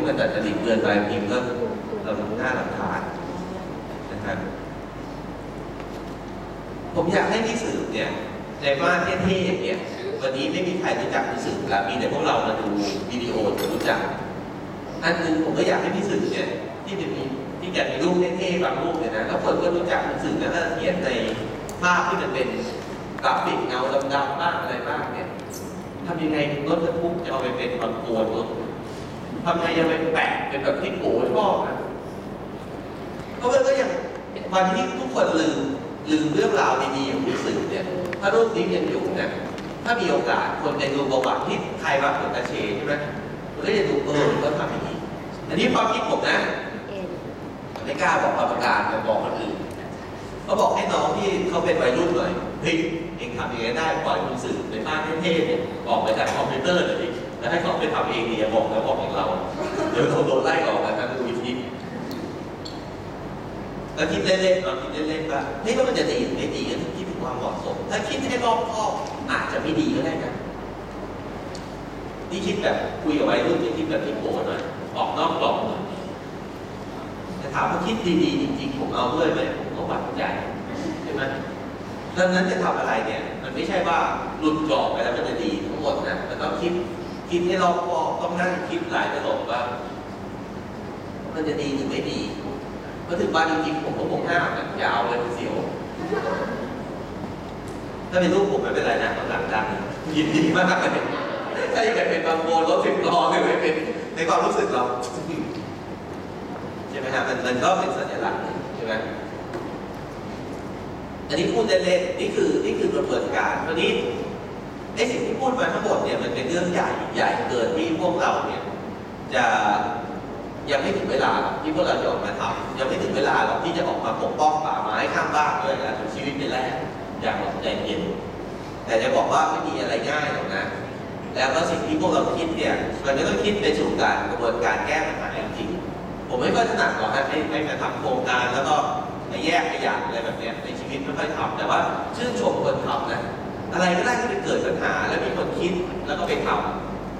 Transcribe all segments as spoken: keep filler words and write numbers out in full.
กันแต่จริตเกินไปพิมพ์ก็เราหน้าหลักฐานนะครับผมอยากให้พี่สืบเนี่ยในว่าเท่ๆเนี่ยวันนี้ไม่มีใครรู้จักพี่สืบแล้วมีแต่พวกเรามาดูวิดีโอจะรู้จักอันนึงผมก็อยากให้พี่สืบเนี่ยที่จะมีที่แกมีรูปเท่ๆบางรูปเนี่ยนะแล้วคนก็รู้จักพี่สืบแล้วก็เขียนในภาพที่มันเป็นกราฟิกเงาดำๆบ้างอะไรบ้างเนี่ยทำยังไงรถบรรทุกจะเอาไปเป็นบางโกนรถทำไงยังไปแปะเป็นแบบที่โก้ชอบนะเพราะว่าก็ยังวันที่ทุกคนลืมลืมเรื่องราวดีๆของพี่สืบเนี่ยถ้ารูปนี้ยังอยู่เนี่ยถ้ามีโอกาสคนไปดูประวัติที่ใครรับผลกระเชใช่ไหมมันก็จะดูเออก็ทำอย่างนี้อันนี้ความคิดผมนะไม่กล้าบอกกรรมการแต่บอกคนอื่นเขาบอกให้น้องที่เขาเป็นวัยรุ่นหน่อยเฮ้ยเองทำยังไงได้ปล่อยคุณสื่อในบ้านเท่ๆเนี่ยออกไปจากคอมพิวเตอร์เลยดิแล้วให้เขาไปทำเองดีบอกแล้วบอกอย่างเราเดี๋ยวเราโดนไล่ออกกันทั้งดูทีแล้วคิดเล่นๆเราคิดเล่นๆว่าเฮ้ยว่ามันจะดีหรือไม่ดีก็ต้องคิดถึงความเหมาะสมถ้าคิดให้รอบคอบอาจจะไม่ดีก็ได้นะนี่คิดแบบคุยกับวัยรุ่นนี่คิดแบบที่โก้หน่อยออกนอกกรอบหน่อยแต่ถามว่าคิดดีๆจริงๆผมเอาด้วยไหมผมก็หวั่นใจใช่ไหมดังนั้นจะทำอะไรเนี่ยมันไม่ใช่ว่าหลุดกรอบไปแล้วมันจะดีทั้งหมดนะมันต้องคิดคิดให้รอบคอบต้องนั่งคิดหลายตลบว่ามันจะดีหรือไม่ดีพอถึงบ้านจริงๆผมก็คงห้ามแบบยาวเลยเสียวถ้าเป็นลูกผมไม่เป็นไรนะตอนหลังดังยินดีมากเลยถ้าอย่างเป็นบางโมรถสิบล้อเลยไม่เป็นในความรู้สึกเราใช่ไหมฮะมันมันก็เป็นสัญลักษณ์ใช่ไหมอันนี้พูดเล่นๆนี่คือนี่คือกระบวนการวันนี้ไอ้สิ่งที่พูดมาทั้งหมดเนี่ยมันเป็นเรื่องใหญ่ใหญ่เกินที่พวกเราเนี่ยจะยังไม่ถึงเวลาที่พวกเราจะออกมาทำยังไม่ถึงเวลาหรอกที่จะออกมาปกป้องป่าไม้ข้างบ้านด้วยนะชีวิตเป็นแรกอย่างหลับใจเย็นแต่จะบอกว่าไม่มีอะไรง่ายหรอกนะแล้วก็สิ่งที่พวกเราคิดเนี่ยมันไม่ต้องคิดไปสู่การกระบวนการแก้ปัญหาจริงๆผมไม่ค่อยถนัดหรอกนะไม่ไม่มาทำโครงการแล้วก็มาแยกขยะอะไรแบบนี้ในชีวิตไม่ค่อยทำแต่ว่าชื่นชมคนทำนะอะไรก็ได้ที่เป็นเกิดปัญหาแล้วมีคนคิดแล้วก็ไปทำ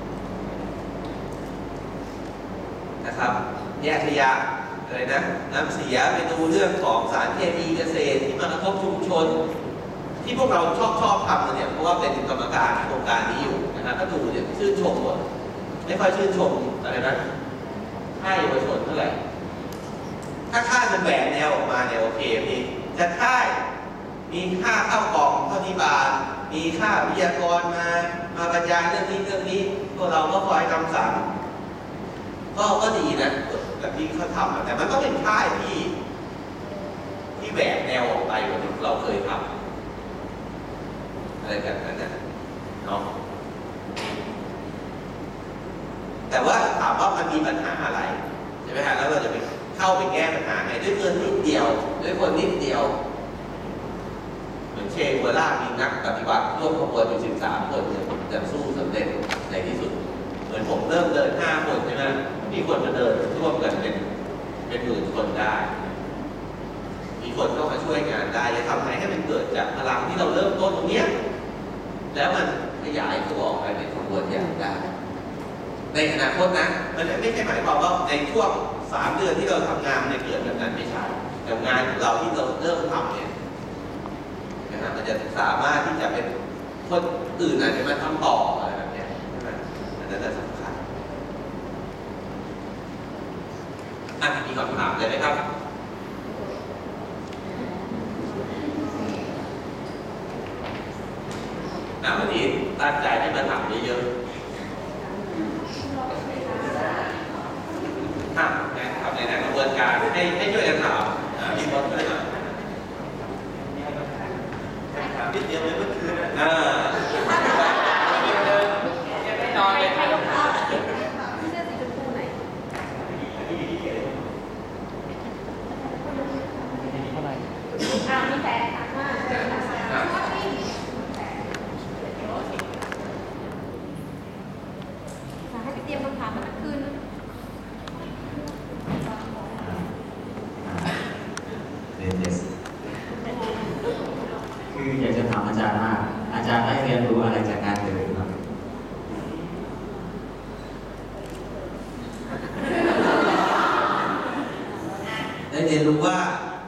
นะครับแยกขยะอะไรนะน้ำเสียไปดูเรื่องของสารเคมีเกษตรที่มากระทบชุมชนที่พวกเราชอบชอบทำเนี่ยเพราะว่าเป็นกรรมการโครงการนี้อยู่นะครับก็ดูเนี่ยชื่นชมหมดไม่ค่อยชื่นชมอะไรนะค่ายเยาวชนเท่าไหร่ถ้าค่ายมันแบ่งแนวออกมาเนี่ยโอเคพี่จะค่ายมีค่าเข้ากล่องเท่าที่บาทมีค่าวิทยากรมามาบรรยายเรื่องนี้เรื่องนี้พวกเราก็คอยคำสั่งก็ก็ดีนะแบบที่เขาทำแต่มันก็เป็นค่ายที่ที่แบ่งแนวออกไปกว่าที่เราเคยทำอะไรกันนั่นนะเนาะแต่ว่าถามว่ามันมีปัญหาอะไรใช่ไหมฮะแล้วเราจะไปเข้าไปแก้ปัญหาไงด้วยเงินนิดเดียวด้วยคนนิดเดียวเหมือนเชงเวล่ามีนักปฏิบัติร่วมขบวนอยู่สิบสามคนเนี่ยจะสู้สำเร็จในที่สุดเหมือนผมเริ่มเดินห้าคนใช่ไหมมีคนมาเดินร่วมกันเป็นเป็นหมื่นคนได้มีคนเข้ามาช่วยงานได้จะทำให้ให้มันเกิดจากพลังที่เราเริ่มต้นตรงนี้แล้วมันขยายตัวออกไปเป็นขบวนใหญ่ได้ในอนาคตนะมันไม่ใช่หมายความว่าในช่วงสามเดือนที่เราทำงานมันจะเกิดแบบนั้นไม่ใช่แต่งานของเราที่เราเริ่มทำเนี่ยนะครับมันจะสามารถที่จะเป็นคนอื่นอาจจะมาทำต่ออะไรแบบนี้ใช่ไหมอันนั้นสำคัญอ่ะมีคำถามอะไรไหมครับอ่ะวันนี้ตั้งใจให้มาถามเยอะๆถามนะครับในกระบวนการให้ให้ช่วยกันถามพี่บอสด้วยหน่อยถามนิดเดียวเลยเมื่อคืนอ่าไม่นอนเลยคืออยากจะถามอาจารย์ว่าได้เรียนรู้ว่า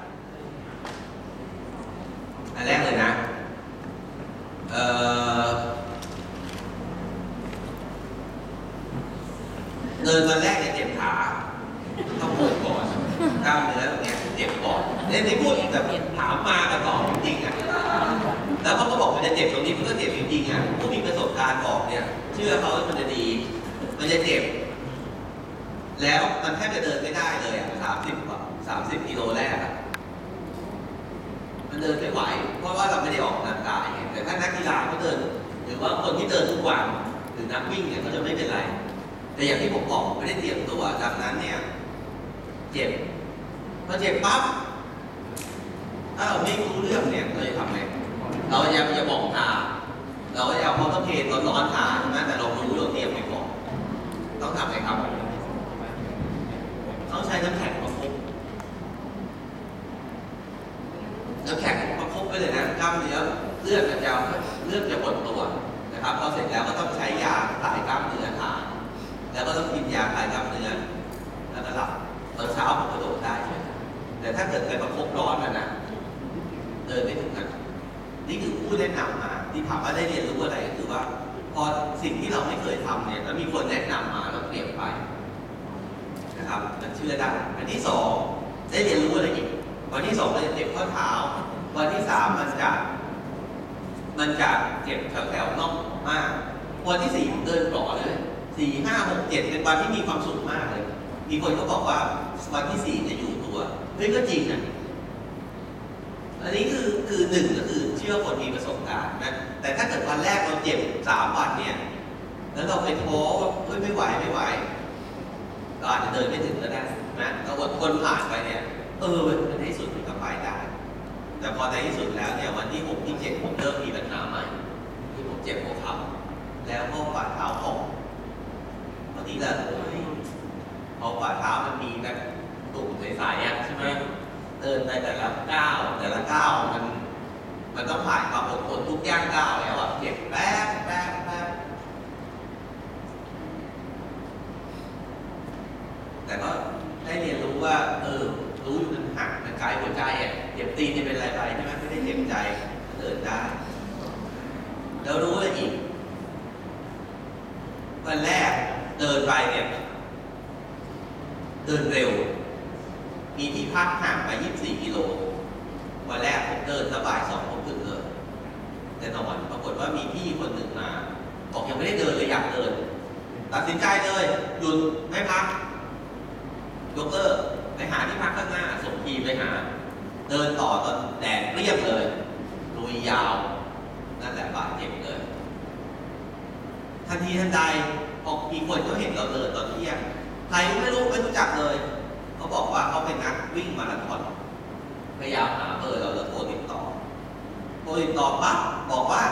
อันแรกเลยนะเอ่อเดินวันแรกเนี่ยเจ็บขาต้องปวดก่อนกล้ามเนื้อตรงนี้เจ็บก่อนเนี่ยที่พูดแบบถามมาก็ตอบจริงๆอ่ะแล้วเขาก็บอกมันจะเจ็บตรงนี้มันก็เจ็บจริงๆอ่ะผู้มีประสบการณ์บอกเนี่ยเชื่อเขาว่ามันจะดีมันจะเจ็บแล้วมันแทบจะเดินไม่ได้เลยอ่ะสามสิบสามสิบกิโลแรกอ่ะมันเดินไม่ไหวเพราะว่าเราไม่ได้ออกกำลังกายไงแต่ถ้านักกีฬาเขาเดินหรือว่าคนที่เดินทุกวันหรือนักวิ่งเนี่ยเขาจะไม่เป็นไรแต่อย่างที่ผมบอกไม่ได้เตรียมตัวจากนั้นเนี่ยเจ็บพอเจ็บปั๊บถ้าเราไม่รู้เรื่องเนี่ยเราจะทำไงเราจะจะบอกทาเราจะเอาพอต้องเพลร้อนๆทาใช่ไหมแต่เรารู้เราเตรียมไปก่อนต้องทำไงครับต้องใช้น้ำแข็งประคบน้ำแข็งประคบไปเลยนะกล้ามเนื้อเลือดมันจะเลือดจะหดตัวนะครับพอเสร็จแล้วก็ต้องใช้ยาคลายกล้ามเนื้อทาแล้วก็ต้องกินยาคลายกล้ามเนื้อแล้วก็หลับตอนเช้าผมกระโดดได้ใช่ไหมแต่ถ้าเกิดไปประคบร้อนแล้วนะเดินไม่ถึงนั้นนี่คือผู้แนะนำมาที่ถามว่าได้เรียนรู้อะไรก็คือว่าพอสิ่งที่เราไม่เคยทำเนี่ยแล้วมีคนแนะนำมาเราเปลี่ยนไปนะครับมันเชื่อได้อันที่สองได้เรียนรู้อะไรอีกวันที่สองเราจะเจ็บข้อเท้าวันที่สามมันจะมันจะเจ็บแถวๆน่องมากวันที่สี่เดินปลอเลยสี่ห้าหกเจ็ดเป็นวันที่มีความสุขมากเลยมีคนเขาบอกว่าวันที่สี่จะอยู่ตัวเฮ้ยก็จริงอ่ะอันนี้คือคือหนึ่งก็คือเชื่อคนมีประสบการณ์นะแต่ถ้าเกิดวันแรกเราเจ็บสามวันเนี่ยแล้วเราไปท้อเฮ้ยไม่ไหวไม่ไหวเราอาจจะเดินไม่ถึงก็ได้นะเราอดทนผ่านไปเนี่ยเออในที่สุดมันก็ไปได้แต่พอในที่สุดแล้วเนี่ยวันที่หกที่เจ็ดผมเริ่มมีปัญหาใหม่ที่ผมเจ็บหัวเข่าแล้วก็ฝ่าเท้าออกพอดีแล้วพอฝ่าเท้ามันมีแบบตุ่มใสๆอ่ะใช่ไหมเดินไปแต่ละก้าวแต่ละก้าวมันมันต้องผ่านความอดทนทุกย่างก้าวแล้วอ่ะเจ็บแป๊บแป๊บแป๊บแต่ก็ได้เรียนรู้ว่าเออรู้อยู่มันหักมันไกลหัวใจอ่ะเจ็บตีนจะเป็นอะไรไปใช่ไหมไม่ได้เจ็บใจเดินได้แล้วรู้อะไรอีกวันแรกเดินไปเนี่ยเดินเร็วมีที่พักห่างไปยี่สิบสี่กิโลวันแรกผมเดินสบายสองผมถึงเลยแต่นอนปรากฏว่ามีพี่คนหนึ่งมาบอกยังไม่ได้เดินเลยอยากเดินตัดสินใจเลยหยุดไม่พักยกเลิกไปหาที่พักข้างหน้าส่งทีไปหาเดินต่อตอนแดดเปรี้ยงเลยลุยยาวนั่นแหละบาดเจ็บเลยทันทีทันใดพอมีคนเขาเห็นเราเดินตอนเที่ยงใครไม่รู้ไม่รู้จักเลยเขาบอกว่าเขาเป็นนักวิ่งมาราธอนพยายามหาเบอร์เราแล้วโทรติดต่อโทรติดต่อปั๊บบอกว่า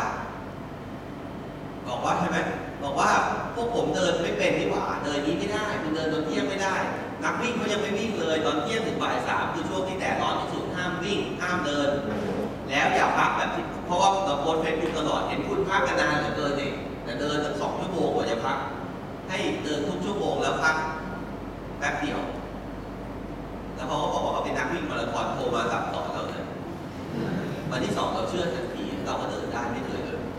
บอกว่าใช่ไหมบอกว่าพวกผมเดินไม่เป็นนี่หว่าเดินนี้ไม่ได้มันเดินตอนเที่ยงไม่ได้นักวิ่งเขายังไม่วิ่งเลยตอนเที่ยงถึงบ่ายสามคือช่วงที่แดดร้อนที่สุดห้ามวิ่งห้ามเดินแล้วอย่าพักแบบที่เพราะว่าเราโพสเฟซบุ๊กตลอดเห็นคุณพักกันนานเหลือเกินเองแต่เดินตั้งสองชั่วโมงกว่าจะพักให้เดินทุกชั่วโมงแล้วพักแป๊บเดียวแล้วพอเขาบอกว่าเขาเป็นนักวิ่งมาราธอนโทรมาสั่งสอนเราเลยวันที่สองเราเชื่อทันทีเราก็เดินได้ไม่เคยเลย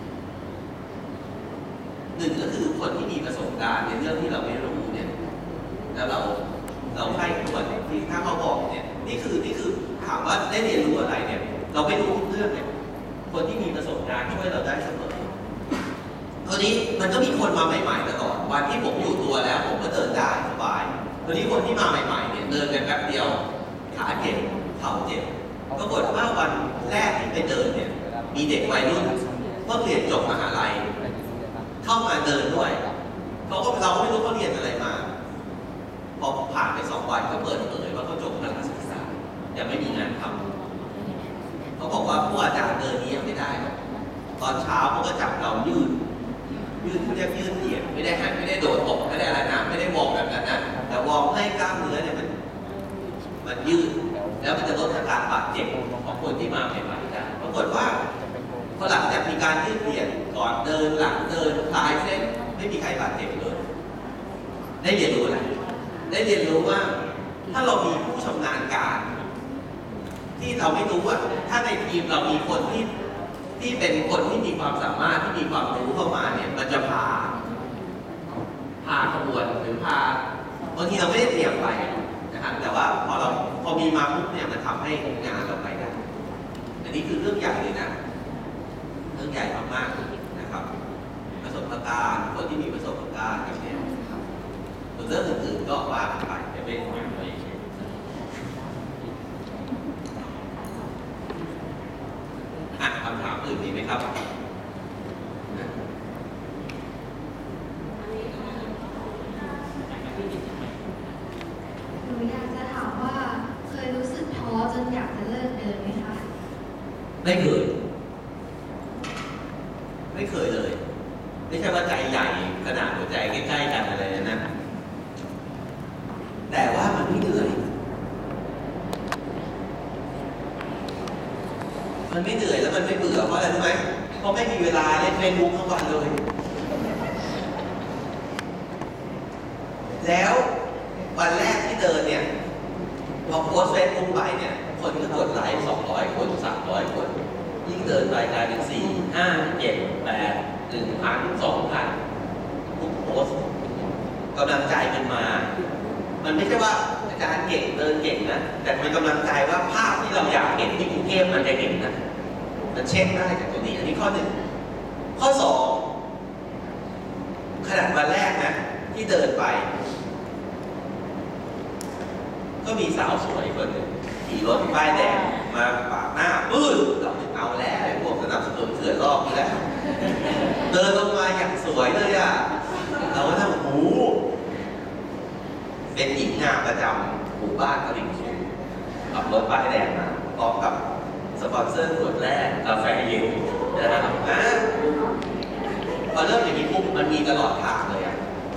หนึ่งก็คือคนที่มีประสบการณ์ในเรื่องที่เราไม่รู้เนี่ยแล้วเราเราให้คนที่ถ้าเขาบอกเนี่ยนี่คือนี่คือถามว่าได้เรียนรู้อะไรเนี่ยเราไม่รู้ทุกเรื่องเนี่ยคนที่มีประสบการณ์ช่วยเราได้เสมอคราวนี้มันก็มีคนมาใหม่ๆตลอดวันที่ผมอยู่ตัวแล้วผมก็เดินได้สบายคราวนี้คนที่มาใหม่ๆเนี่ยเดินกันแป๊บเดียวขาเจ็บเข่าเจ็บปรากฏว่าวันแรกที่ไปเดินเนี่ยมีเด็กวัยรุ่นเพิ่งเรียนจบมหาลัยเข้ามาเดินด้วยเขาก็เราก็ไม่รู้เขาเรียนอะไรมาพอผ่านไปสองวันก็เปิดเผยว่าเขาจบการศึกษายังไม่มีงานทำเขาบอกว่าผู้อาจารย์เดินนี้ยังไม่ได้ตอนเช้าเขาก็จับเรายืดยืดเขาเรียกยืดเหยียดไม่ได้หันไม่ได้โดดตกไม่ได้อะไรนะไม่ได้มองแบบนั้นนะแต่วอร์มให้กล้ามเนื้อเนี่ยมันมันยืดแล้วมันจะลดอาการบาดเจ็บของคนที่มาใหม่ๆได้ปรากฏว่าพอหลังจากมีการยืดเหยียดก่อนเดินหลังเดินคลายเส้นไม่มีใครบาดเจ็บเลยได้เรียนรู้อะไรได้เรียนรู้ว่าถ้าเรามีผู้ชำนาญการที่เราไม่รู้ว่าถ้าในทีมเรามีคนที่ที่เป็นคนที่มีความสามารถที่มีความรู้เข้ามาเนี่ยมันจะพาพาขบวนหรือพาบางทีเราไม่ได้เตรียมไปนะครับแต่ว่าพอเราพอมีมาปุ๊บเนี่ยมันทำให้งานเราไปได้อันนี้คือเรื่องใหญ่เลยนะเรื่องใหญ่มากๆนะครับประสบการณ์คนที่มีประสบการณ์อย่างนี้ครับส่วนเรื่องอื่นๆก็ว่าไปจะเป็นงานตัวเองอ่ะคำถามอื่นมีไหมครับหนูอยากจะถามว่าเคยรู้สึกท้อจนอยากจะเลิกเดินไหมคะไม่เคยไม่เคยเลยไม่ใช่ว่าใจใหญ่ขนาดหัวใจใกล้ๆกันอะไรนะแต่ว่ามันไม่เหนื่อยมันไม่เหนื่อยแล้วมันไม่เบื่อเพราะอะไรรู้ไหมเพราะไม่มีเวลาเล่นเฟซบุ๊กทั้งวันเลยแล้ววันแรกที่เดินเนี่ยพอโพสเฟซบุ๊กไปเนี่ยคนก็กดไลค์สองร้อยคนสามร้อยคนยิ่งเดินไปกลายเป็นสี่ห้าเจ็ดแปดหนึ่งพันสองพันทุกโพสกำลังใจมันมามันไม่ใช่ว่าอาจารย์เก่งเดินเก่งนะแต่มันกำลังใจว่าภาพที่เราอยากเห็นที่กรุงเทพมันจะเห็นนะมันเช็คได้จากตัวนี้อันนี้ข้อหนึ่งข้อสองขนาดวันแรกนะที่เดินไปก็มีสาวสวยคนหนึ่งขี่รถป้ายแดงมาปาดหน้าปื้ดเราเอาแล้วไอ้พวกสนับสนุนเถื่อนรอบนี้แล้วเดินลงมาอย่างสวยเลยอ่ะเราก็ทำหูเป็นหญิงงามประจำหมู่บ้านตลิ่งชันขับรถป้ายแดงมาพร้อมกับสปอนเซอร์ขวดแรกกาแฟเย็นนะครับนะพอเริ่มอย่างนี้ปุ๊บมันมีตลอดทางเลยอ่ะ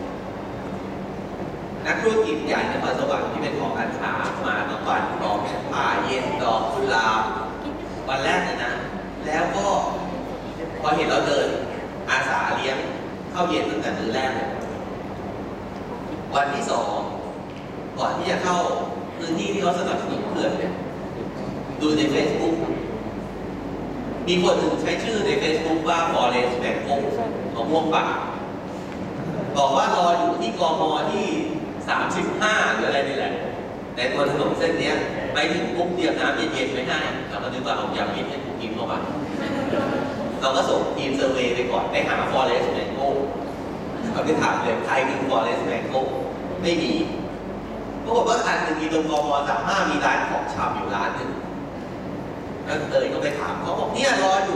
นักธุรกิจใหญ่ในนครสวรรค์ที่เป็นของการค้ามาตะวันดอกผ้าเย็นดอกกุหลาบวันแรกเลยนะแล้วก็พอเห็นเราเดินอาสาเลี้ยงข้าวเย็นตั้งแต่มื้อแรกเลยวันที่สองก่อนที่จะเข้าพื้นที่ที่เขาสนับสนุนเพื่อนเนี่ยดูใน Facebook มีคนหนึ่งใช้ชื่อใน Facebook ว่า Forest Mango มะม่วงป่าบอกว่ารออยู่ที่กม.ที่สามสิบห้าหรืออะไรนี่แหละในบนถนนเส้นนี้ไปถึงปุ๊บเตรียมน้ำเย็นๆไว้ให้เราก็นึกว่าเอายาพิษให้กูกินเข้าไปเราก็ส่งทีมเซอร์เวย์ไปก่อนไปหา Forest Mango เขาไปถามเลยใครคือ Forest Mango ไม่มีปรากฏว่าอันหนึ่งมีตรงกม.สามห้ามีร้านของชำอยู่ร้านหนึ่งแล้วเตยก็ไปถามเขาบอกเนี่ยรออยู่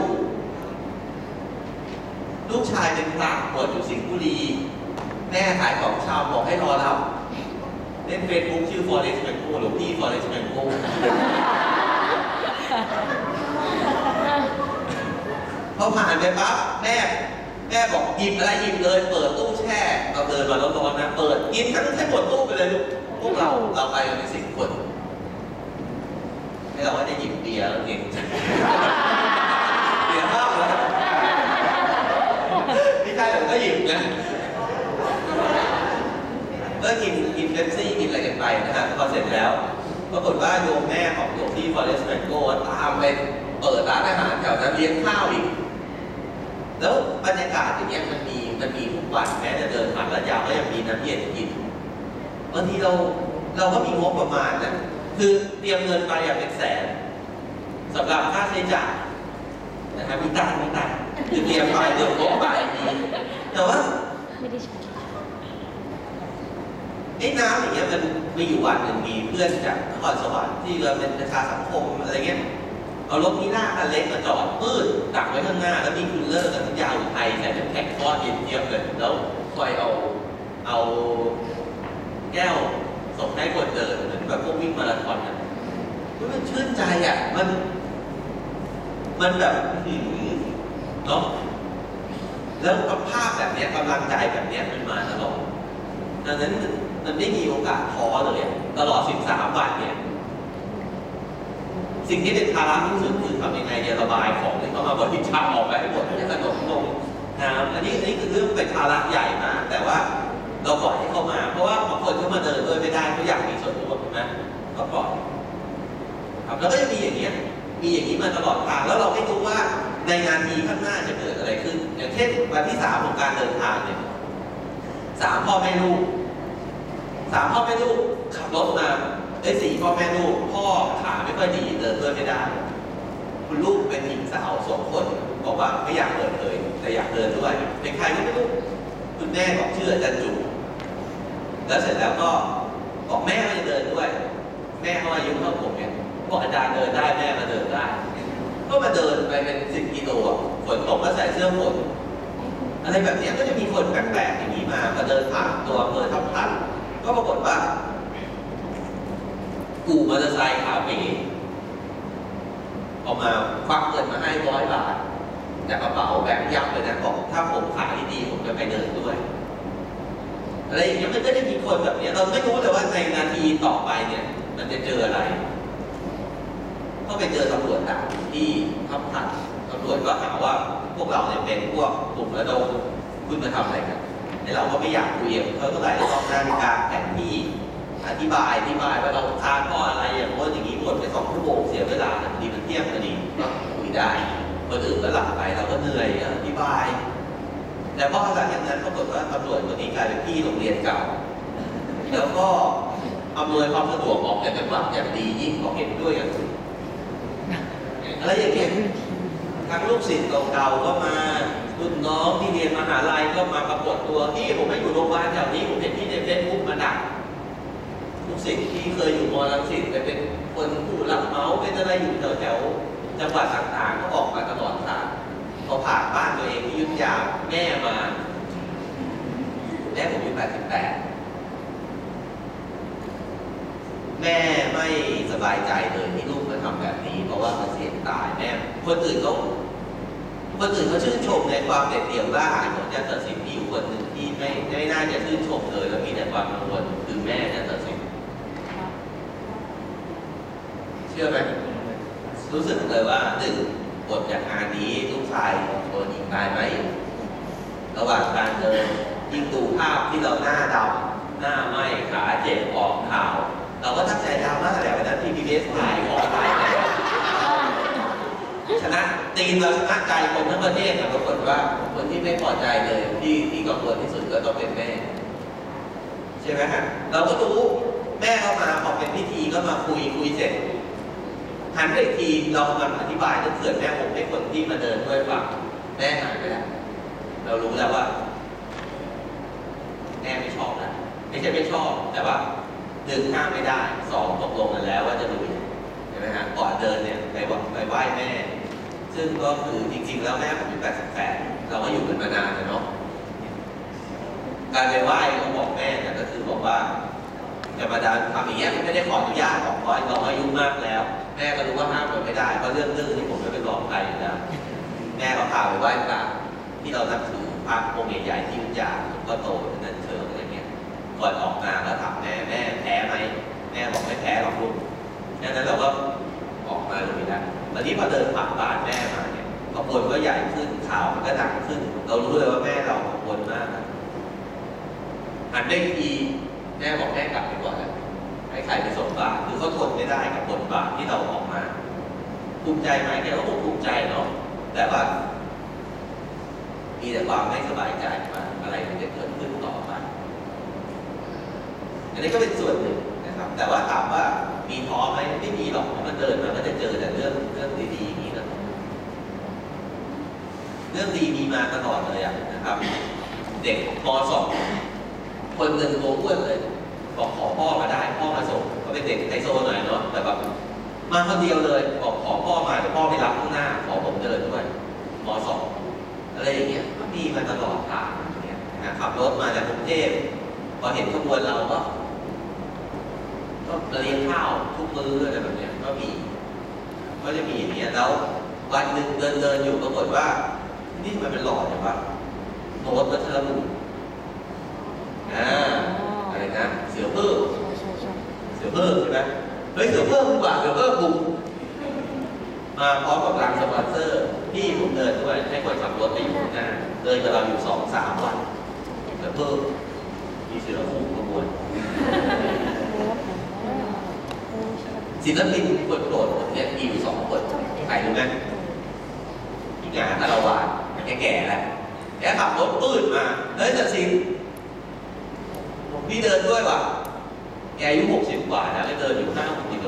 ลูกชายเป็นพระบวชอยู่สิงห์บุรีแม่ขายของชาวบอกให้รอเราเล่นเฟซบุ๊กชื่อ Forest Mango หรือพี่ Forest Mango พอผ่านไปปั๊บแม่แม่บอกหยิบอะไรหยิบเลยเปิดตู้แช่เราเดินมาแล้วร้อนนะเปิดกินทั้งแค่หมดตู้ไปเลยลูกพวกเราเราไปกันเป็นสิบคนไม่เราว่าจะหยิบเบียร์แล้วเก่งเบียร์มากเลยไม่ใช่ผมก็หยิบนะก็กินกินเบปซี่กินอะไรกันไปนะฮะพอเสร็จแล้วปรากฏว่าโยมแม่ของโยมที่ Forest Mango ตามไปเปิดร้านอาหารแถวนั้นเลี้ยงข้าวอีกแล้วบรรยากาศอย่างเงี้ยมันมีมันมีทุกวันแม้จะเดินผ่านระยะก็ยังมีน้ำเย็นกินบางทีเราเราก็มีงบประมาณนะคือเตรียมเงินไปอย่างเป็นแสนสำหรับค่าใช้จ่ายนะครับมีตังค์มีตังค์คือเตรียมไปเดี๋ยวงบไปนี้แต่ว่าไอ้น้ำอย่างเงี้ยมันมีอยู่วันหนึ่งมีเพื่อนจากนครสวรรค์ที่เราเป็นประชาสังคมอะไรเงี้ยเอารถนีหน้าคันเล็กมาจอดมืดตักไว้ข้างหน้าแล้วมีคูลเลอร์กับน้ำยาอุ่นไอใส่น้ำแข็งก้อนเย็นเทียบเลยแล้วคอยเอาเอาแก้วส่งให้คนเดินเหมือนแบบพวกวิ่งมาราธอนอ่ะมันชื่นใจอ่ะมันมันแบบเนาะแล้วภาพแบบนี้กำลังใจแบบนี้มันมาตลอดดังนั้นมันไม่มีโอกาสท้อเลยตลอดสิบสามวันเนี่ยสิ่งที่เป็นภาระที่สุดคือทำยังไงจะระบายของที่เขามาบริจาคออกไปให้หมดให้ขนมนมน้ำอันนี้อันนี้คือเรื่องเป็นภาระใหญ่มากแต่ว่าเราปล่อยให้เข้ามาเพราะว่าบางคนเขามาเดินด้วยไม่ได้เขาอยากมีส่วนร่วมใช่ไหมก็ปล่อยครับแล้วก็จะมีอย่างเงี้ยมีอย่างนี้มาตลอดทางแล้วเราไม่รู้ว่าในนาทีข้างหน้าจะเกิดอะไรขึ้นอย่างเช่นวันที่สามของการเดินทางเนี่ยสามพ่อแม่ลูกสามพ่อแม่ลูกขับรถมาได้สี่พ่อแม่ลูกพ่อขาไม่ค่อยดีเดินด้วยไม่ได้คุณลูกเป็นหญิงสาวสองคนบอกว่าไม่อยากเดินเลยแต่อยากเดินด้วยเป็นใครก็ไม่รู้คุณแม่บอกชื่ออาจารย์จุ๋มแล้วเสร็จแล้วก็บอกแม่ก็จะเดินด้วยแม่เขาอายุเท่าผมเนี่ยบอกอาจารย์เดินได้แม่มาเดินได้ก็มาเดินไปเป็นสิบกิโลฝนตกก็ใส่เสื้อฝนอะไรแบบนี้ก็จะมีคนแปลกๆอย่างนี้มามาเดินผ่านตัวอำเภอทับทันก็ปรากฏว่ากูมอเตอร์ไซค์ขาเป๋ออกมาควักเงินมาให้ร้อยบาทแต่กระเป๋าแบงค์ยับเลยนะบอกถ้าผมขายดีๆผมจะไปเดินด้วยอะไรอย่างเงี้ยมันก็จะมีคนแบบนี้เราไม่รู้แต่ว่าในนาทีต่อไปเนี่ยมันจะเจออะไรก็ไปเจอตำรวจด่านที่ทับทันตำรวจก็หาว่าพวกเราเนี่ยเป็นพวกกลุ่มระดมคุณมาทำอะไรกันในเราก็ไม่อยากคุยเขาก็ไหลออกนาฬิกาแผนที่อธิบายอธิบายว่าเราทานเพราะอะไรอย่างโน้นอย่างนี้หมดไปสองชั่วโมงเสียเวลาดีมันเที่ยงพอดีก็คุยได้คนอื่นก็หลับไปเราก็เหนื่อยอธิบายแต่พอหลังจากนั้นปรากฏว่าตำรวจคนนี้กลายเป็นพี่โรงเรียนเก่าแล้วก็อำนวยความสะดวกออกจากจังหวัดอย่างดียิ่งกว่าเห็นด้วยอย่างสุดอะไรอย่างเงี้ยทั้งลูกศิษย์เก่าๆก็มารุ่นน้องที่เรียนมหาลัยก็มาปรากฏตัวที่ผมไม่อยู่โรงพยาบาลแถวนี้ผมเห็นที่ในเฟซบุ๊กมาดักลูกศิษย์ที่เคยอยู่มอลังสิตไปเป็นคนผู้รับเหมาเป็นอะไรอยู่แถวๆจังหวัดต่างๆก็ออกมาตลอดทางพอผ่านบ้านตัวเองที่อยุธยาแม่มาแม่ผมอายุแปดสิบแปดแม่ไม่สบายใจเลยที่ลูกมาทำแบบนี้เพราะว่ามันเสี่ยงตายแม่คนอื่นเขาคนอื่นเขาชื่นชมในความเด็ดเดี่ยวกล้าหาญของอาจารย์ตัดสินที่อยู่คนหนึ่งที่ไม่ไม่น่าจะชื่นชมเลยแล้วมีแต่ความกังวลคือแม่อาจารย์ตัดสินเชื่อไหมรู้สึกเลยว่าหนึ่งบทจากงานนี้ลูกชายโดนยิงตายไหมระหว่างการเดินยิ่งดูภาพที่เราหน้าดำหน้าไหม้ขาเจ็บออกข่าวเราก็ตั้งใจดราม่าแหละวันนั้นที่ พี บี เอส ถ่ายขอถ่ายชนะตีมเราชนะใจคนทั้งประเทศนะปรากฏว่าคนที่ไม่พอใจเลยที่ที่กังวลที่สุดก็ต้องเป็นแม่ใช่ไหมฮะเราก็รู้แม่เข้ามาพอเป็นพิธีก็มาคุยคุยเสร็จหันไปอีกทีเรากำลังอธิบายเรื่องเขื่อนแม่ผมให้คนที่มาเดินด้วยฟังแม่หายไปแล้วเรารู้แล้วว่าแม่ไม่ชอบแล้วไม่ใช่ไม่ชอบแต่ว่าหนึ่งห้ามไม่ได้สองตกลงกันแล้วว่าจะลุยใช่ไหมฮะก่อนเดินเนี่ยไปไปไหว้แม่ซึ่งก็คือจริงๆแล้วแม่ผมอายุแปดสิบแปดเราก็อยู่กันมานานแล้วเนาะการไปไหว้เขาบอกแม่เนี่ยก็คือบอกว่าจะมาดันทำอย่างเงี้ยไม่ได้ขออนุญาตของพ่อเราอายุมากแล้วแม่ก็รู้ว่าห้ามเราไม่ได้เพราะเรื่องเรื่องที่ผมไม่เป็นรองใครอยู่แล้วแม่ก็พาไปไหว้พระที่เรานับถือพระองค์ใหญ่ๆที่ยุทธยาก็โตเป็นนันเชิงอะไรเงี้ยก่อนออกมาแล้วถามแม่แม่แพ้ไหมแม่บอกไม่แพ้หรอกลูกดังนั้นเราก็ออกมาเลยนะตอนนี้พอเดินผ่านบ้านแม่มาเนี่ยขบวนก็ใหญ่ขึ้นข่าวมันก็ดังขึ้นเรารู้เลยว่าแม่เราขบวนมากหันได้ทีแม่บอกแม่กลับไปก่อนแล้วให้ใครไปส่งบ้านคือเขาทนไม่ได้กับบทบาทที่เราออกมาภูมิใจไหมแกก็คงภูมิใจเนาะแต่ว่ามีแต่ความไม่สบายใจว่าอะไรมันจะเกิดขึ้นต่อไปอันนี้ก็เป็นส่วนหนึ่งนะครับแต่ว่าถามว่ามีท้อไหมไม่มีหรอกมันเดินมันก็จะเจอแต่เรื่องเรื่องดีๆนี้นะเรื่องดีมีมาตลอดเลยนะครับเด็กป สองคนหนึ่งโตอ้วนเลยบอกขอพ่อมาได้พ่อมาส่งก็เป็นเด็กไฮโซหน่อยเนาะแต่แบบมาคนเดียวเลยบอกขอพ่อมาแต่พ่อไปรับข้างหน้าขอผมเดินด้วยป สองอะไรอย่างเงี้ยก็มีมาตลอดทางเนี่ยนะขับรถมาจากกรุงเทพพอเห็นขบวนเราก็ก็เลี้ยงข้าวทุกมื้ออะไรแบบเนี้ยก็มีก็จะมีอย่างเงี้ยแล้ววันหนึ่งเดินเดินอยู่ปรากฏว่านี่มันเป็นหล่ออย่างว่าโน้ตวัชรบุตรอ่าอะไรนะเสือเพิ่มเสือเพิ่มใช่ไหมเฮ้ยเสือเพิ่มดีกว่าเสือเพิ่มบุกมาพร้อมกับรางสปอนเซอร์ที่ผมเดินด้วยให้คนขับรถไปอยู่ข้างหน้าเดินกับเราอยู่สองสามวันเสือเพิ่มมีเสือคู่ขบวนศิลปินคนโปรดผมเนี่ยมีอยู่สองคนใครรู้ไหมพี่งาคารวาสแก่ๆแล้วแกขับรถปื้ดมาเฮ้ยแต่สินพี่เดินด้วยว่ะแกอายุหกสิบกว่าแล้วไปเดินอยู่ห้าหกกิโล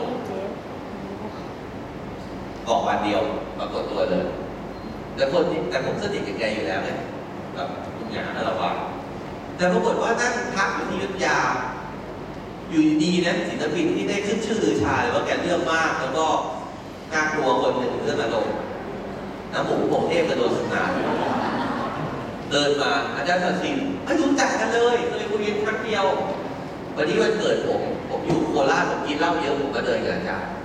บอกวันเดียวปรากฏตัวเลยแต่คนที่แต่ผมสนิทกับแกอยู่แล้วเนี่ยกับคุณงาคารวาสแต่ปรากฏว่านั่งพักอยู่ที่อยุธยาอยู่ดีๆนะศิลปินที่ได้ขึ้นชื่อลือชาเลยว่าแกเรื่องมากแล้วก็น่ากลัวคนหนึ่งเรื่องอารมณ์น้ำหมูโป่งเทพกระโดดสนานเดินมาอาจารย์สัตสินไม่รู้จักกันเลยเคยคุยกันครั้งเดียววันนี้วันเกิดผมผมอยู่โคราชผมกินเหล้าเยอะผมก็เดินกับอาจารย์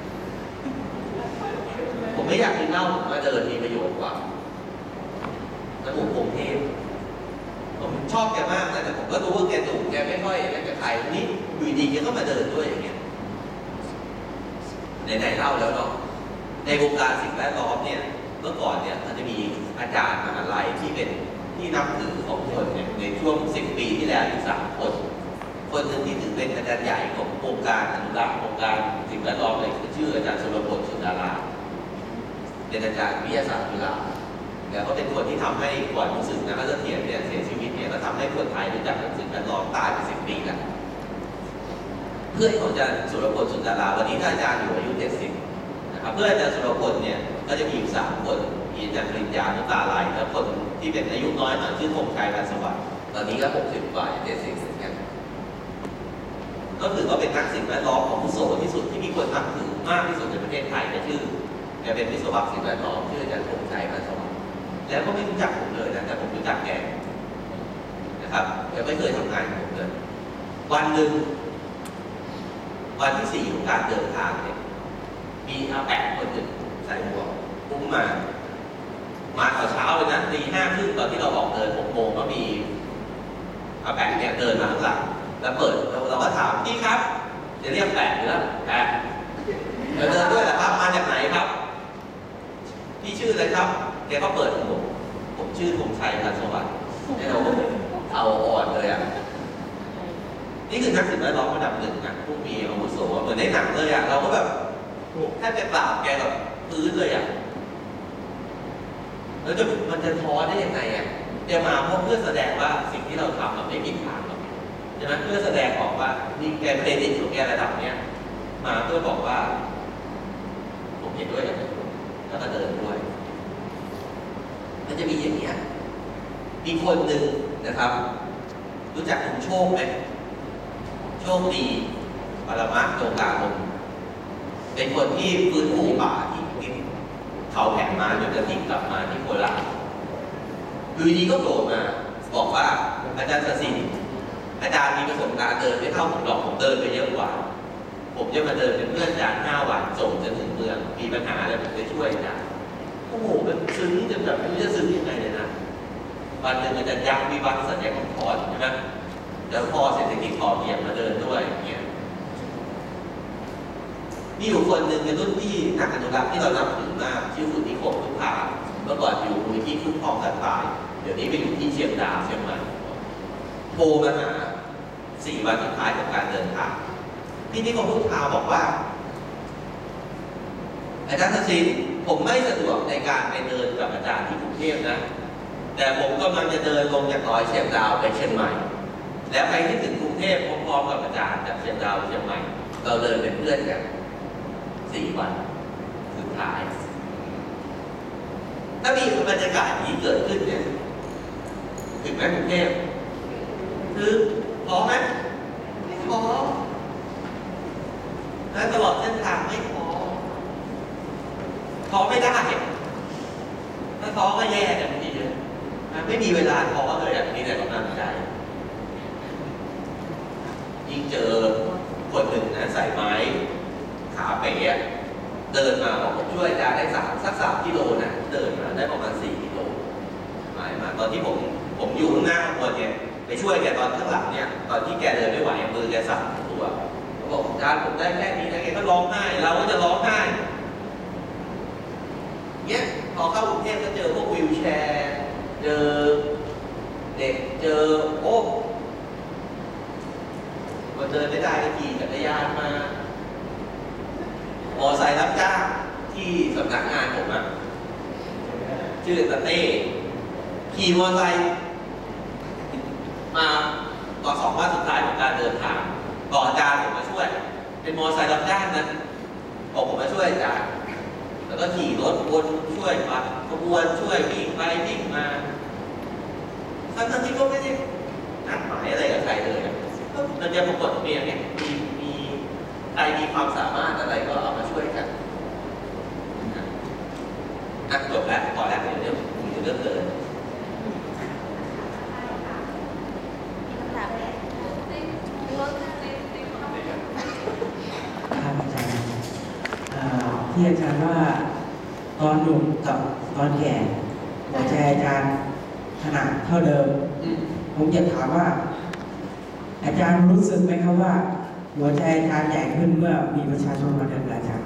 ผมไม่อยากกินเหล้าผมมาเดินมีประโยชน์กว่าน้ำหมูโป่งเทพผมชอบแกมากนะแต่ผมก็รู้ว่าแกดุแกไม่ค่อยอะไรกับใครนี่อยู่ดีแกก็มาเดินด้วยอย่างเงี้ยไหนๆเล่าแล้วเนาะในวงการสิ่งแวดล้อมเนี่ยเมื่อก่อนเนี่ยมันจะมีอาจารย์มหาลัยที่เป็นที่นับถือของคนเนี่ยในช่วงสิบปีที่แล้วอยู่สามคนคนหนึ่งที่ถือเป็นอาจารย์ใหญ่ของโครงการอนุรักษ์โครงการสิ่งแวดล้อมเลยคือชื่ออาจารย์สุรพลสุนดาราเป็นอาจารย์วิทยาศาสตร์จุฬาแล้วก็เป็นคนที่ทำให้ก่อนหนังสือนะก็จะเถียนเนี่ยเสียชีวิตเนี่ยก็ทำให้คนไทยรู้จักหนังสือแวดล้อมตายไปสิบปีแล้วเพื่อนของอาจารย์สุรพลสุนดาราวันนี้ท่านอาจารย์อยู่อายุเจ็ดสิบนะครับเพื่อนอาจารย์สุรพลเนี่ยก็จะมีอยู่สามคนมีอาจารย์ปริญญานุตาไลแล้วคนที่เป็นอายุน้อยหน่อยชื่อธงชัยการสวัสดิ์ตอนนี้ก็หกสิบกว่าเจ็ดสิบเหมือนกันก็ถือว่าเป็นนักสิ่งแวดล้อมของผู้โสที่สุดที่มีคนนับถือมากที่สุดในประเทศไทยนะชื่อแกเป็นวิศวกรสิ่งแวดล้อมชื่ออาจารย์ธงชัยการสวัสดิ์แล้วก็ไม่รู้จักผมเลยนะแต่ผมรู้จักแกนะครับแกไม่เคยทำงานกับผมเลยวันหนึ่งวันที่สี่ของการเดินทางเนี่ยมีอาแปะคนหนึ่งใส่หมวกปุ้งมามาตอนเช้าเลยนะตีห้าครึ่งตอนที่เราออกเดินหกโมงก็มีอาแปะเนี่ยเดินมาข้างหลังแล้วเปิดเราก็ถามพี่ครับจะเรียกแปะหรือแปะเดินด้วยเหรอครับมาจากไหนครับพี่ชื่ออะไรครับแกก็เปิดผมผมชื่อธงชัยการสวัสดิ์เนี่ยเราเอาอ่อนเลยอ่ะนี่คือนักสิ่งแวดล้อมระดับหนึ่งนะผู้มีอาวุโสเหมือนในหนังเลยอ่ะเราก็แบบแทบจะกราบแกแบบพื้นเลยอ่ะแล้วจะมันจะท้อได้ยังไงอ่ะแกมาเพราะเพื่อแสดงว่าสิ่งที่เราทำมันไม่มีทางหรอกใช่ไหมเพื่อแสดงออกว่านี่แกเครดิตของแกระดับเนี้ยมาเพื่อบอกว่าผมเห็นด้วยกับคุณแล้วก็เดินด้วยมันจะมีอย่างเงี้ยมีคนหนึ่งนะครับรู้จักคุณโชคไหมโชคดีปรมาโลกาลมเป็นคนที่ฟื้นฟูป่าที่ที่เขาแผ่มาจนจะทิ้งกลับมาที่โคราชอยู่ดีก็โผล่มาบอกว่าอาจารย์ศศินอาจารย์มีประสบการณ์เดินไม่เท่าผมหรอกผมเดินไปเยอะกว่าผมจะมาเดินเป็นเพื่อนอาจารย์ห้าวันส่งจนถึงเมืองมีปัญหาอะไรผมจะช่วยอาจารย์โอ้โหมันซึ้งจนแบบไม่รู้จะซึ้งยังไงเลยนะวันหนึ่งอาจารย์ยักษ์วิวัฒน์สัญญาของพรใช่ไหมแล้วพอเศรษฐกิจพอเพียงมาเดินด้วยอย่างเงี้ยมีอยู่คนหนึ่งเป็นรุ่นพี่นักอนุรักษ์ที่เรานับถือมากชื่อคุณนิคมทุกขาเมื่อก่อนอยู่มูลที่คุ้มครองสัตว์ป่าเดี๋ยวนี้ไปอยู่ที่เชียงดาวเชียงใหม่โทรมาหาสี่วันสุดท้ายของการเดินทางพี่นิคมทุกขาบอกว่าอาจารย์ศศินผมไม่สะดวกในการไปเดินกับอาจารย์ที่กรุงเทพนะแต่ผมกำลังจะเดินลงจากดอยเชียงดาวไปเชียงใหม่แล้วไปที่ถึงกรุงเทพพร้อมๆกับอาจารย์จากเชียงดาวเชียงใหม่เราเดินเป็นเพื่อนกันสี่วันสุดท้ายถ้ามีบรรยากาศนี้เกิดขึ้นเนี่ยถึงไหมกรุงเทพคือพอไหมไม่พอและตลอดเส้นทางไม่พอพอไม่ได้ถ้าท้อก็แย่กันทีเดียวไม่มีเวลาท้อเลยอ่ะมีแต่กำลังใจยิ่งเจอคนหนึ่งนะใส่ไม้ขาเป๋เดินมาบอกผมช่วยอาจารย์ได้สามสักสามกิโลนะเดินมาได้ประมาณสี่กิโลหมายมาตอนที่ผมผมอยู่ข้างหน้าข้างบนเนี่ยไปช่วยแกตอนข้างหลังเนี่ยตอนที่แกเดินไม่ไหวมือแกสั่นตัวเขาบอกอาจารย์ผมได้แค่นี้นะแกก็ร้องไห้เราก็จะร้องไห้เนี่ยพอเข้ากรุงเทพก็เจอพวกวีลแชร์เจอเด็กเจอโอ้มันเดินไม่ได้ก็ขี่จักรยานมามอไซค์รับจ้างที่สำนักงานผมอะชื่อตาเต้ขี่มอไซค์มาตอนสองวันสุดท้ายของการเดินทางก่อนอาจารย์ผมมาช่วยเป็นมอไซค์รับจ้างนั้นบอกผมมาช่วยอาจารย์แล้วก็ขี่รถวนช่วยปัดขบวนช่วยวิ่งไปวิ่งมาทั้งที่ก็ไม่ได้นัดหมายอะไรกับใครเลยก็มันจะปรากฏเมียเนี่ยมีมีใครมีความสามารถอะไรก็เอามาช่วยกันอ่ะจบแล้วพอแล้วเดี๋ยวเดี๋ยวคุยเรื่องเลยครับอาจารย์ที่อาจารย์ว่าตอนหนุ่มกับตอนแก่หัวใจอาจารย์ขนาดเท่าเดิมผมจะถามว่า อาจารย์รู้สึกไหมครับว่าหัวใจอาจารย์ใหญ่ขึ้นเมื่อมีประชาชนมาเดินกับอาจารย์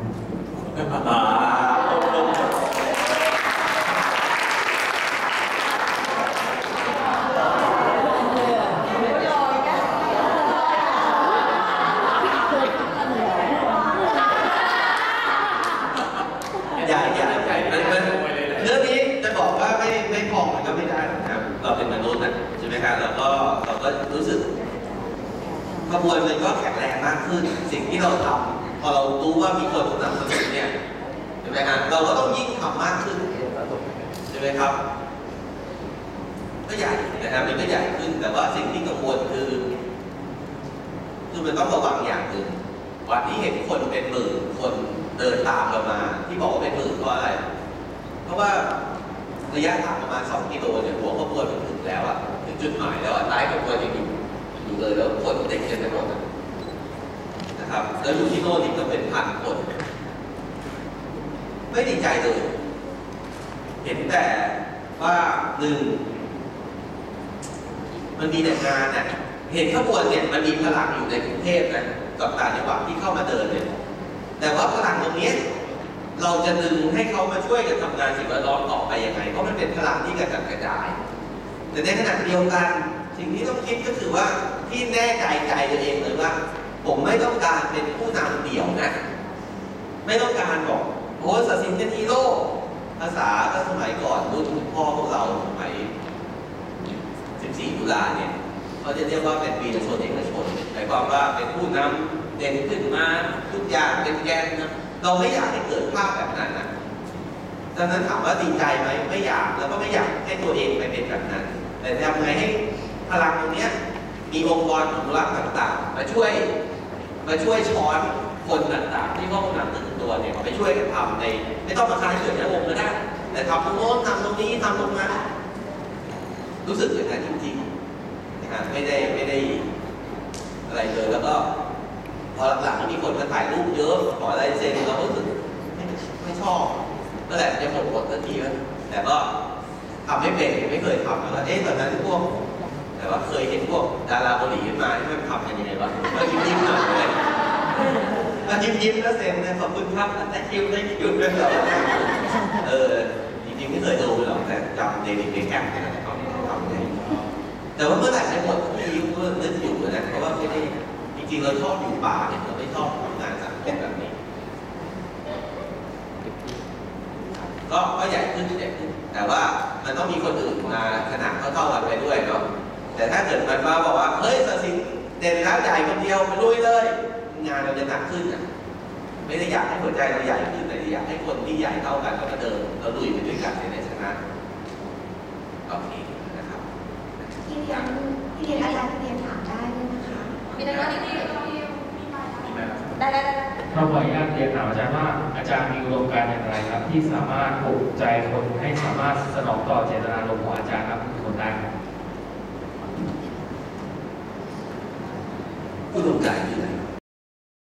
ใหญ่ใหญ่ใหญ่มันมันเรื่องนี้จะบอกว่าไม่ไม่พอมันก็ไม่ได้นะครับเราเป็นมนุษย์นะใช่ไหมครับแล้วก็เราก็รู้สึกขบวนมันก็แข็งแรงมากขึ้นสิ่งที่เราทำพอเรารู้ว่ามีคนสนับสนุนเนี่ยใช่ไหมฮะเราก็ต้องยิ่งทำมากขึ้นใช่ไหมครับก็ใหญ่นะครับมันก็ใหญ่ขึ้นแต่ว่าสิ่งที่กังวลคือคือมันต้องระวังอย่างหนึ่งวันที่เห็นคนเป็นหมื่นคนเดินตามเรามาที่บอกว่าเป็นหมื่นเพราะอะไรเพราะว่าระยะทางประมาณสองกิโลเนี่ยหัวขบวนมันถึงแล้วอะถึงจุดหมายแล้วอะท้ายขบวนยังอยู่อยู่เลยแล้วคนเด็กเต็มไปหมดนะครับแล้วอยู่ที่โน่นนี่ก็เป็นพันคนไม่ดีใจเลยเห็นแต่ว่าหนึ่งมันมีแต่งานเนี่ยเห็นขบวนเนี่ยมันมีพลังอยู่ในกรุงเทพนะกับต่างจังหวัดที่เข้ามาเดินเนี่ยแต่ว่าพลังตรงนี้เราจะดึงให้เขามาช่วยกันทำงานสิ่งแวดล้อมต่อไปยังไงเพราะมันเป็นพลังที่กระจัดกระจายแต่ในขณะเดียวกันสิ่งที่ต้องคิดก็คือว่าที่แน่ใจใจตัวเองเลยว่าผมไม่ต้องการเป็นผู้นำเดี่ยวนะไม่ต้องการบอกโอ้ศาสินเป็นฮีโร่ภาษาก็สมัยก่อนรุ่นพ่อพวกเราสมัยสิบสี่ตุลาเนี่ยเขาจะเรียกว่าเป็นวีรชนเอกชนหมายความว่าเป็นผู้นำเด่นขึ้นมาทุกอย่างเป็นแกนนะเราไม่อยากให้เกิดภาพแบบนั้นนะดังนั้นถามว่าดีใจไหมไม่อยากแล้วก็ไม่อยากให้ตัวเองไปเป็นแบบนั้นแต่ทำไงให้พลังตรงนี้มีองค์กรของรัฐต่างๆมาช่วยมาช่วยช้อนคนต่างๆที่เขากำลังตื่นตัวเนี่ยไปช่วยกันทำในไม่ต้องมาคายเฉยๆวงก็ได้แต่ทำตรงโน้นทำตรงนี้ทำตรงนั้นรู้สึกอย่างนั้นจริงๆนะไม่ได้ไม่ได้อะไรเลยแล้วก็พอหลังๆมีคนมาถ่ายรูปเยอะขอลายเซ็นเราก็รู้สึกไม่ไม่ชอบก็แหละจะหมดหมดสักทีแล้วแต่ก็ทำไม่เป็นไม่เคยทำแล้วเอ๊ะตอนนั้นพวกแต่ว่าเคยเห็นพวกดาราเกาหลีขึ้นมาที่มันทำกันยังไงวะก็ยิ้มยิ้มหน่อยเลยแล้วยิ้มยิ้มแล้วเซ็นเลยขอบคุณครับแต่คิวได้คิวด้วยเหรอเออจริงๆไม่เคยดูหรอกแต่จำเดวิดเบคแฮมเนี่ยเขาทำได้แต่ว่าเมื่อไหร่จะหมดที่ก็นึกอยู่นะเพราะว่าไม่ได้จริงๆเราชอบอยู่ป่าเนี่ยเราไม่ชอบทำงานสังคมแบบนี้ก็ก็ใหญ่ขึ้นใหญ่ขึ้นแต่ว่ามันต้องมีคนอื่นมาขนาดเท่าๆกันไปด้วยเนาะแต่ถ้าเกิดมันมาบอกว่าเฮ้ยศาสินเด่นแล้วใหญ่คนเดียวไปลุยเลยงานเราจะหนักขึ้นอ่ะไม่ได้อยากให้หัวใจเราใหญ่ขึ้นแต่อยากให้คนที่ใหญ่เท่ากันก็มาเดินเราลุยไปด้วยกันในชนะโอเคนะครับที่เรียนที่เรียนอาจารย์ที่เรียนถามได้ด้วยนะคะมีได้ก็ที่ได้ได้ได้เราขออนุญาตเรียนถามอาจารย์ว่าอาจารย์มีอุดมการณ์อย่างไรครับที่สามารถปลุกใจคนให้สามารถสนองต่อเจตนารมณ์ของอาจารย์ครับ